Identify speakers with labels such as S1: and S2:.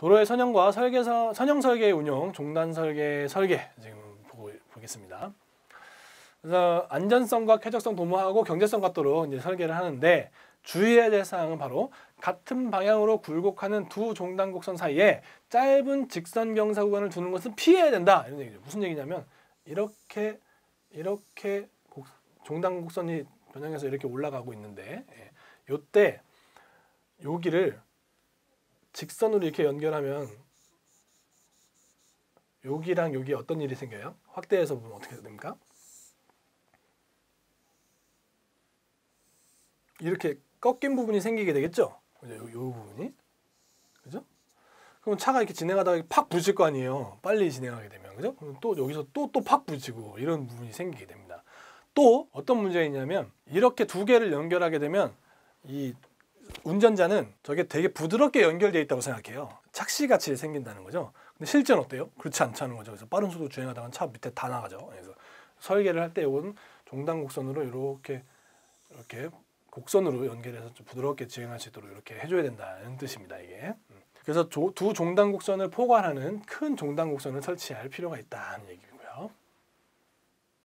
S1: 도로의 선형과 선형 설계 운용, 종단 설계 지금 보겠습니다. 그래서 안전성과 쾌적성 도모하고 경제성 갖도록 이제 설계를 하는데 주의해야 될 사항은 바로 같은 방향으로 굴곡하는 두 종단 곡선 사이에 짧은 직선 경사 구간을 두는 것은 피해야 된다. 이런 얘기죠. 무슨 얘기냐면 이렇게 종단 곡선이 변형해서 이렇게 올라가고 있는데 요때 여기를 직선으로 이렇게 연결하면 여기랑 여기 어떤 일이 생겨요? 확대해서 보면 어떻게 됩니까? 이렇게 꺾인 부분이 생기게 되겠죠? 요 부분이. 그죠? 그럼 차가 이렇게 진행하다가 팍 부딪힐 거 아니에요. 빨리 진행하게 되면. 그죠? 그럼 또 여기서 또 팍 부딪히고 이런 부분이 생기게 됩니다. 또 어떤 문제가 있냐면 이렇게 두 개를 연결하게 되면 이 운전자는 저게 되게 부드럽게 연결되어 있다고 생각해요. 착시같이 생긴다는 거죠. 근데 실제는 어때요? 그렇지 않다는 거죠. 그래서 빠른 속도로 주행하다가 차 밑에 다 나가죠. 그래서 설계를 할 때 이건 종단 곡선으로 이렇게 곡선으로 연결해서 좀 부드럽게 주행할 수 있도록 이렇게 해줘야 된다는 뜻입니다. 이게. 그래서 두 종단 곡선을 포괄하는 큰 종단 곡선을 설치할 필요가 있다는 얘기고요.